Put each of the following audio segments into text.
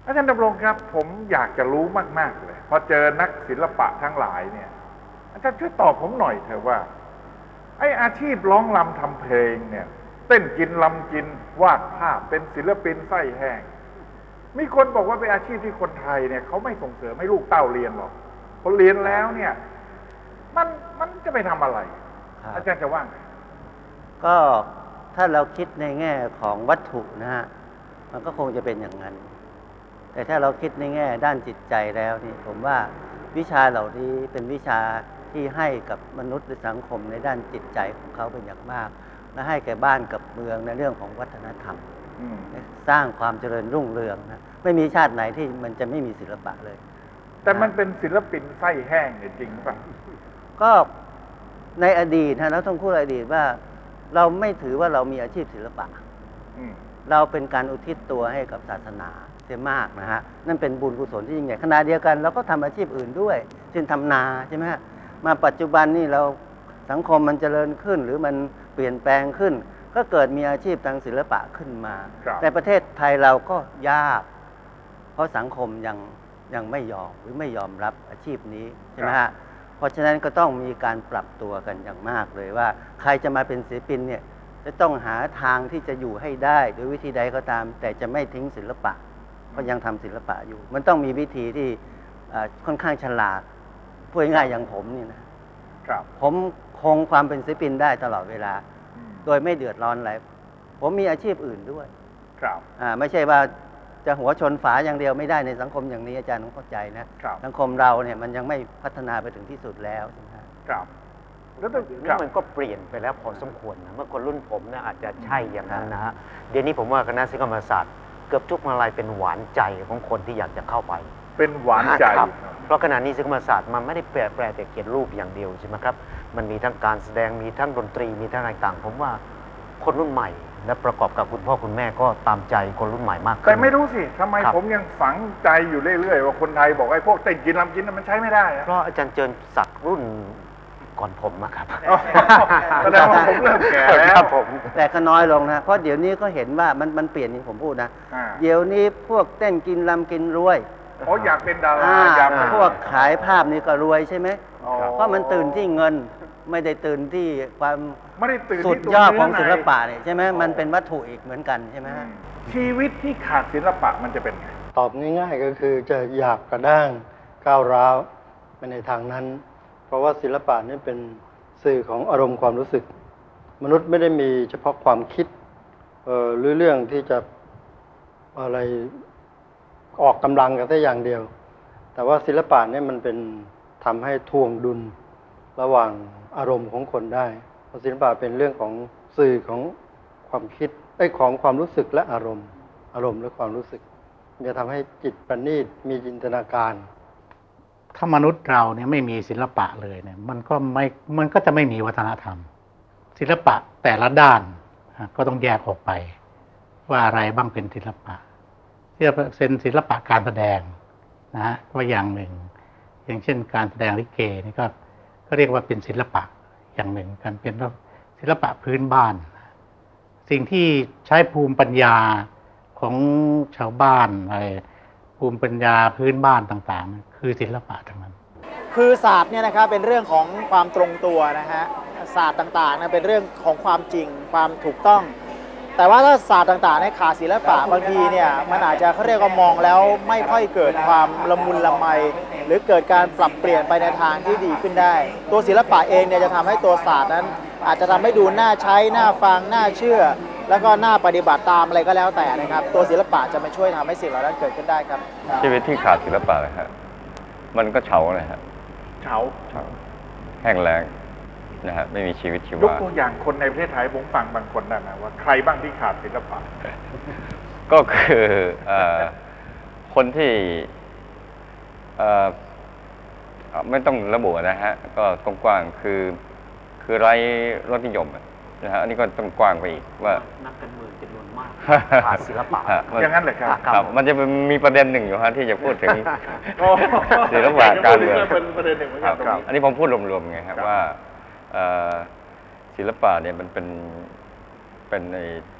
อาจารย์ดำรงครับผมอยากจะรู้มากๆเลยพอเจอนักศิลปะทั้งหลายเนี่ยอาจารย์ช่วยตอบผมหน่อยเถอะว่าไอ้อาชีพร้องรำทำเพลงเนี่ยเต้นกินรำกินวาดภาพเป็นศิลปินไส้แห้งมีคนบอกว่าเป็นอาชีพที่คนไทยเนี่ยเขาไม่ส่งเสริมให้ลูกเต้าเรียนหรอกคนเรียนแล้วเนี่ยมันจะไปทำอะไรอาจารย์จะว่าไงก็ถ้าเราคิดในแง่ของวัตถุนะฮะมันก็คงจะเป็นอย่างนั้นแต่ถ้าเราคิดในแง่ด้านจิตใจแล้วนี่ผมว่าวิชาเหล่านี้เป็นวิชาที่ให้กับมนุษย์หรือสังคมในด้านจิตใจของเขาเป็นอย่างมากและให้แก่บ้านกับเมืองในเรื่องของวัฒนธรรมสร้างความเจริญรุ่งเรืองนะไม่มีชาติไหนที่มันจะไม่มีศิลปะเลยแต่มันเป็นศิลปินไส้แห้งเนี่ยจริงป่ะก็ในอดีตนะเราต้องพูดอดีตว่าเราไม่ถือว่าเรามีอาชีพศิลปะเราเป็นการอุทิศตัวให้กับศาสนาเสียมากนะฮะนั่นเป็นบุญกุศลที่ยิ่งใหญ่ขณะเดียวกันเราก็ทำอาชีพอื่นด้วยเช่นทำนาใช่ไหมฮะมาปัจจุบันนี่เราสังคมมันเจริญขึ้นหรือมันเปลี่ยนแปลงขึ้นก็เกิดมีอาชีพทางศิลปะขึ้นมาในประเทศไทยเราก็ยากเพราะสังคมยังไม่ยอมหรือไม่ยอมรับอาชีพนี้ใช่ไหมฮะเพราะฉะนั้นก็ต้องมีการปรับตัวกันอย่างมากเลยว่าใครจะมาเป็นศิลปินเนี่ยจะต้องหาทางที่จะอยู่ให้ได้โดยวิธีใดก็ตามแต่จะไม่ทิ้งศิลปะเพราะยังทำศิลปะอยู่มันต้องมีวิธีที่ค่อนข้างฉลาดพูดง่ายอย่างผมนี่นะผมคงความเป็นศิลปินได้ตลอดเวลาโดยไม่เดือดร้อนอะไรผมมีอาชีพอื่นด้วยไม่ใช่ว่าจะหัวชนฝาอย่างเดียวไม่ได้ในสังคมอย่างนี้อาจารย์ต้องเข้าใจนะสังคมเราเนี่ยมันยังไม่พัฒนาไปถึงที่สุดแล้วใช่ไหมครับแล้วนี่มันก็เปลี่ยนไปแล้วพอสมควรนะเมื่อคนรุ่นผมเนี่ยอาจจะใช่อย่างนั้นนะฮะเดี๋ยวนี้ผมว่าคณะศิลปศาสตร์เกือบทุกมหาลัยเป็นหวานใจของคนที่อยากจะเข้าไปเป็นหวานใจเพราะขณะนี้ศิลปศาสตร์มันไม่ได้แปลแต่เขียนรูปอย่างเดียวใช่ไหมครับมันมีทั้งการแสดงมีทั้งดนตรีมีทั้งอะไรต่างผมว่าคนรุ่นใหม่และประกอบกับคุณพ่อคุณแม่ก็ตามใจคนรุ่นใหม่มากขึ้นแต่ไม่รู้สิทำไมผมยังฝังใจอยู่เรื่อยๆว่าคนไทยบอกไอ้พวกเต้นกินรำกินมันใช้ไม่ได้เพราะอาจารย์เจิญศักดิ์รุ่นก่อนผมนะครับแสดงว่าผมเริ่มแก่แล้วแต่ก็น้อยลงนะเพราะเดี๋ยวนี้ก็เห็นว่ามันเปลี่ยนอย่างผมพูดนะเดี๋ยวนี้พวกเต้นกินรำกินรวยอยากเป็นดาราอยากพวกขายภาพนี่ก็รวยใช่ไหมเพราะมันตื่นที่เงินไม่ได้ตื่นที่ความสุดยอดของศิลปะเนี่ยใช่ไหมมันเป็นวัตถุอีกเหมือนกันใช่ไหมชีวิตที่ขาดศิลปะมันจะเป็นไงตอบง่ายๆก็คือจะหยาบกระด้างก้าวร้าวไปในทางนั้นเพราะว่าศิลปะนี่เป็นสื่อของอารมณ์ความรู้สึกมนุษย์ไม่ได้มีเฉพาะความคิดหรือเรื่องที่จะอะไรออกกำลังกันแค่อย่างเดียวแต่ว่าศิลปะนี่มันเป็นทำให้ทวงดุลระหว่างอารมณ์ของคนได้เพราะศิลปะเป็นเรื่องของสื่อของความคิดของความรู้สึกและอารมณ์และความรู้สึกจะทำให้จิตประณีตมีจินตนาการถ้ามนุษย์เราเนี่ยไม่มีศิลปะเลยเนี่ยมันก็จะไม่มีวัฒนธรรมศิลปะแต่ละด้านก็ต้องแยกออกไปว่าอะไรบ้างเป็นศิลปะที่จะเป็นศิลปะการแสดงนะฮะว่าอย่างหนึ่งอย่างเช่นการแสดงลิเกนี่ก็เรียกว่าเป็นศิลปะอย่างหนึ่งการเป็นศิลปะพื้นบ้านสิ่งที่ใช้ภูมิปัญญาของชาวบ้านอะไรภูมิปัญญาพื้นบ้านต่างๆคือศิลปะทั้งนั้นคือศาสตร์เนี่ยนะครับเป็นเรื่องของความตรงตัวนะฮะศาสตร์ต่างๆนะเป็นเรื่องของความจริงความถูกต้องแต่ว่าถ้าศาสตร์ต่างๆในขาดศิลปะบางทีเนี่ยมันอาจจะเขาเรียกว่ามองแล้วไม่ค่อยเกิดความละมุนละไมหรือเกิดการปรับเปลี่ยนไปในทางที่ดีขึ้นได้ตัวศิลปะเองเนี่ยจะทำให้ตัวศาสตร์นั้นอาจจะทำให้ดูน่าใช้น่าฟังน่าเชื่อแล้วก็น่าปฏิบัติตามอะไรก็แล้วแต่นะครับตัวศิลปะจะมาช่วยทำให้สิ่งเหล่านั้นเกิดขึ้นได้ครับชีวิตที่ขาดศิลปะเลยฮะมันก็เฉาเลยฮะเฉาแห้งแล้งนะฮะไม่มีชีวิตชีวายกตัวอย่างคนในประเทศไทยผมฟังบางคนนะว่าใครบ้างที่ขาดศิลปะก็คือคนที่ไม่ต้องระบุนะฮะก็กว้างๆคือไร้รสนิยมนะฮะอันนี้ก็ต้องกว้างไปอีกว่านักการเมืองจำนวนมากขาดศิลปะอย่างนั้นเลยครับมันจะมีประเด็นหนึ่งอยู่ฮะที่จะพูดถึงศิลปะการเมืองเป็นประเด็นหนึ่งเหมือนกันอันนี้ผมพูดรวมๆไงครับว่าศิลปะเนี่ยมันเป็น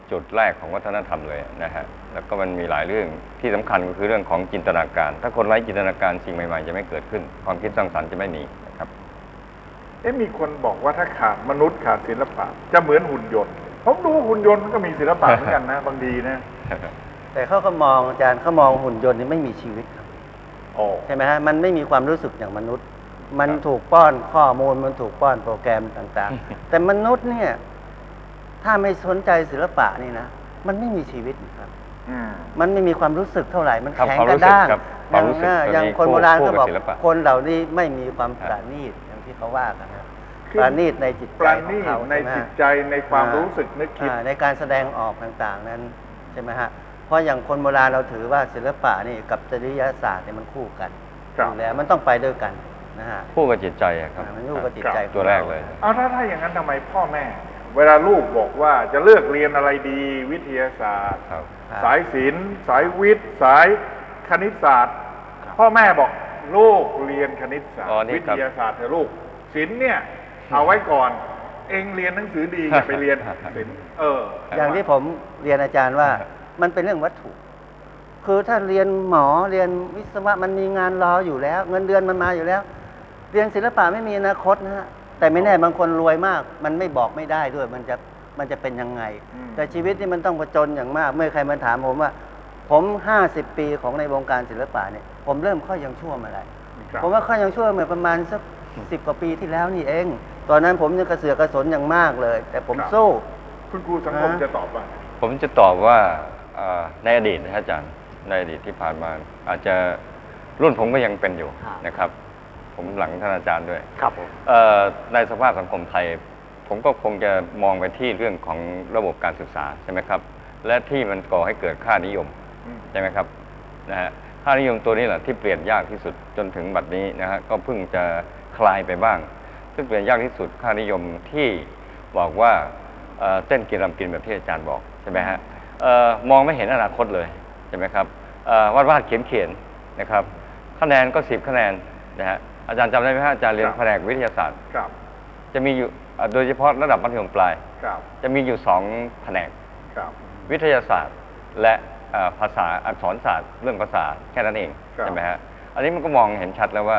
จุดแรกของวัฒนธรรมเลยนะฮะแล้วก็มันมีหลายเรื่องที่สำคัญก็คือเรื่องของจินตนาการถ้าคนไร้จินตนาการสิ่งใหม่ๆจะไม่เกิดขึ้นความคิดสร้างสรรค์จะไม่มีนะครับมีคนบอกว่าถ้าขาดมนุษย์ขาดศิลปะจะเหมือนหุ่นยนต์ผมดูหุ่นยนต์มันก็มีศิลปะเหมือนกันนะบางทีนะแต่เขาก็มองอาจารย์เขามองหุ่นยนต์นี่ไม่มีชีวิตครับใช่ไหมฮะมันไม่มีความรู้สึกอย่างมนุษย์มันถูกป้อนข้อมูลมันถูกป้อนโปรแกรมต่างๆแต่มนุษย์เนี่ยถ้าไม่สนใจศิลปะนี่นะมันไม่มีชีวิตครับมันไม่มีความรู้สึกเท่าไหร่มันแข็งกระด้างอย่างคนโบราณเขาบอกคนเหล่านี้ไม่มีความปราณีตอย่างที่เขาว่ากันนะปราณีตในจิตใจของเขาในจิตใจในความรู้สึกนึกคิดในการแสดงออกต่างๆนั้นใช่ไหมฮะเพราะอย่างคนโบราณเราถือว่าศิลปะนี่กับจริยศาสตร์เนี่ยมันคู่กันอยู่แล้วมันต้องไปด้วยกันนะฮะคู่กับจิตใจครับมันคู่กับจิตใจตัวแรกเลยถ้าอย่างนั้นทำไมพ่อแม่เวลาลูกบอกว่าจะเลือกเรียนอะไรดีวิทยาศาสตร์สายศิลป์สายวิทย์สายคณิตศาสตร์พ่อแม่บอกลูกเรียนคณิตศาสตร์วิทยาศาสตร์เถอะลูกศิลป์เนี่ยเอาไว้ก่อนเองเรียนหนังสือดีอย่าไปเรียนศิลป์อย่างที่ผมเรียนอาจารย์ว่ามันเป็นเรื่องวัตถุคือถ้าเรียนหมอเรียนวิศวะมันมีงานรออยู่แล้วเงินเดือนมันมาอยู่แล้วเรียนศิลปะไม่มีอนาคตนะฮะแต่ไม่แน่บางคนรวยมากมันไม่บอกไม่ได้ด้วยมันจะเป็นยังไงแต่ชีวิตนี่มันต้องผจญอย่างมากเมื่อใครมาถามผมว่าผม50 ปีของในวงการศิลปะเนี่ยผมเริ่มข้อยังชั่วมาแล้วผมว่าข้อยังชั่วเมื่อประมาณสัก10 กว่าปีที่แล้วนี่เองตอนนั้นผมยังกระเสือกกระสนอย่างมากเลยแต่ผมสู้คุณครูสังคมจะตอบว่าผมจะตอบว่าในอดีตนะอาจารย์ในอดีตที่ผ่านมาอาจจะรุ่นผมก็ยังเป็นอยู่นะครับผมหลังท่านอาจารย์ด้วยครับผมในสภาพสังคมไทยผมก็คงจะมองไปที่เรื่องของระบบการศึกษาใช่ไหมครับและที่มันก่อให้เกิดค่านิยมใช่ไหมครับนะฮะค่านิยมตัวนี้แหละที่เปลี่ยนยากที่สุดจนถึงบัดนี้นะฮะก็เพิ่งจะคลายไปบ้างซึ่งเปลี่ยนยากที่สุดค่านิยมที่บอกว่าเต้นกินรำกินแบบที่อาจารย์บอกใช่ไหมฮะมองไม่เห็นอนาคตเลยใช่ไหมครับวาดเขียนนะครับคะแนนก็10 คะแนนนะฮะอาจารย์จำได้ไหมฮะอาจารย์เรียนแผนกวิทยาศาสตร์จะมีอยู่โดยเฉพาะระดับมัธยมปลายจะมีอยู่2 แผนกวิทยาศาสตร์และภาษาอักษรศาสตร์เรื่องภาษาแค่นั้นเองใช่ไหมฮะอันนี้มันก็มองเห็นชัดแล้วว่า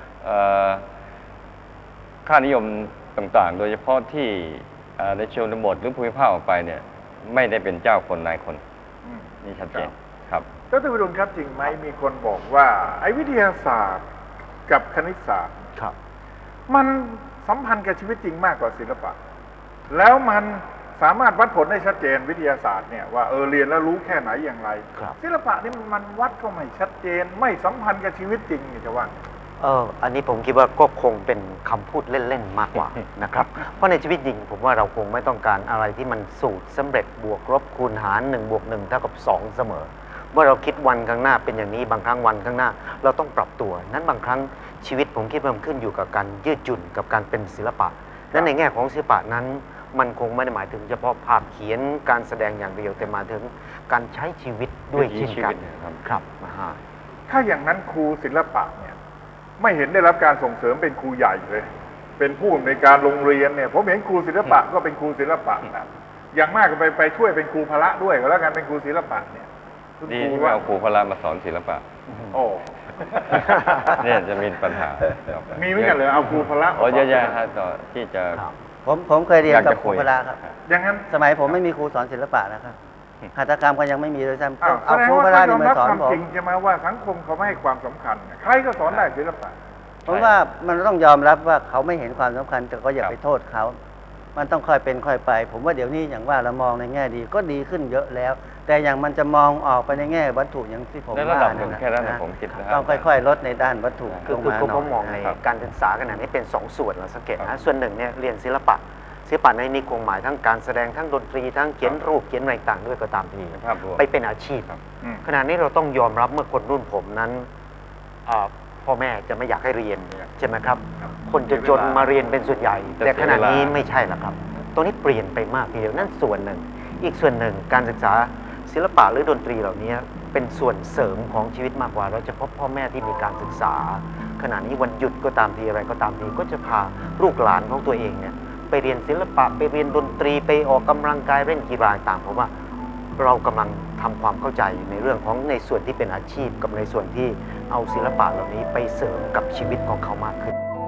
ค่านิยมต่างๆโดยเฉพาะที่ในชนบทหรือภูมิภาคออกไปเนี่ยไม่ได้เป็นเจ้าคนนายคนนี่ชัดเจนครับดร.วิรุณครับจริงไหมมีคนบอกว่าไอ้วิทยาศาสตร์กับคณิตศาสตร์มันสัมพันธ์กับชีวิตจริงมากกว่าศิลปะแล้วมันสามารถวัดผลได้ชัดเจนวิทยาศาสตร์เนี่ยว่าเรียนแล้วรู้แค่ไหนอย่างไรศิลปะนี่มันวัดก็ไม่ชัดเจนไม่สัมพันธ์กับชีวิตจริงนี่จะว่าอันนี้ผมคิดว่าก็คงเป็นคำพูดเล่นๆมากกว่านะครับเพราะในชีวิตจริงผมว่าเราคงไม่ต้องการอะไรที่มันสูตรสำเร็จบวกลบคูณหาร1 บวก 1 เท่ากับ 2เสมอเมื่อเราคิดวันข้างหน้าเป็นอย่างนี้บางครั้งวันข้างหน้าเราต้องปรับตัวนั้นบางครั้งชีวิตผมคิดว่ามันขึ้นอยู่กับการยืดหยุ่นกับการเป็นศิลปะนั้นในแง่ของศิลปะนั้นมันคงไม่ได้หมายถึงเฉพาะภาพเขียนการแสดงอย่างเดียวแต่หมายถึงการใช้ชีวิตด้วยเช่นกันครับถ้าอย่างนั้นครูศิลปะเนี่ยไม่เห็นได้รับการส่งเสริมเป็นครูใหญ่เลยเป็นผู้ในการโรงเรียนเนี่ยผมเห็นครูศิลปะก็เป็นครูศิลปะนะอย่างมากก็ไปช่วยเป็นครูพละด้วยก็แล้วกันเป็นครูศิลปะเนี่ยดีที่ว่าเอาครูพละมาสอนศิลปะเนี่ยจะมีปัญหามีไม่กันเลยเอาครูพละเยอะๆครับต่อที่จะผมเคยเรียนกับครูพละครับอย่างนั้นสมัยผมไม่มีครูสอนศิลปะนะครับหัตถกรรมก็ยังไม่มีเลยซ้ำเอาครูพละนี่มาสอนผมจริงจะมาว่าสังคมเขาไม่ให้ความสำคัญใครก็สอนได้ศิลปะผมว่ามันต้องยอมรับว่าเขาไม่เห็นความสำคัญแต่ก็อย่าไปโทษเขามันต้องค่อยเป็นค่อยไปผมว่าเดี๋ยวนี้อย่างว่าเรามองในแง่ดีก็ดีขึ้นเยอะแล้วแต่อย่างมันจะมองออกไปในแง่วัตถุอย่างที่ผมว่านะต้องค่อยๆลดในด้านวัตถุคือผมมองในการศึกษาขนาดนี้เป็น2 ส่วนเราสังเกตนะส่วนหนึ่งเนี่ยเรียนศิลปะในนี้คงหมายทั้งการแสดงทั้งดนตรีทั้งเขียนรูปเขียนอะไรต่างด้วยก็ตามทีไปเป็นอาชีพขณะนี้เราต้องยอมรับเมื่อคนรุ่นผมนั้นพ่อแม่จะไม่อยากให้เรียนใช่ไหมครับคนจนมาเรียนเป็นส่วนใหญ่แต่ขณะนี้ไม่ใช่แล้วครับตรงนี้เปลี่ยนไปมากทีเดียวนั่นส่วนหนึ่งอีกส่วนหนึ่งการศึกษาศิลปะหรือดนตรีเหล่านี้เป็นส่วนเสริมของชีวิตมากกว่าเราจะพบพ่อแม่ที่มีการศึกษาขณะนี้วันหยุดก็ตามทีอะไรก็ตามทีก็จะพาลูกหลานของตัวเองเนี่ยไปเรียนศิลปะไปเรียนดนตรีไปออกกำลังกายเล่นกีฬาต่างผมว่าเรากำลังทำความเข้าใจในเรื่องของในส่วนที่เป็นอาชีพกับในส่วนที่เอาศิลปะเหล่านี้ไปเสริมกับชีวิตของเขามากขึ้น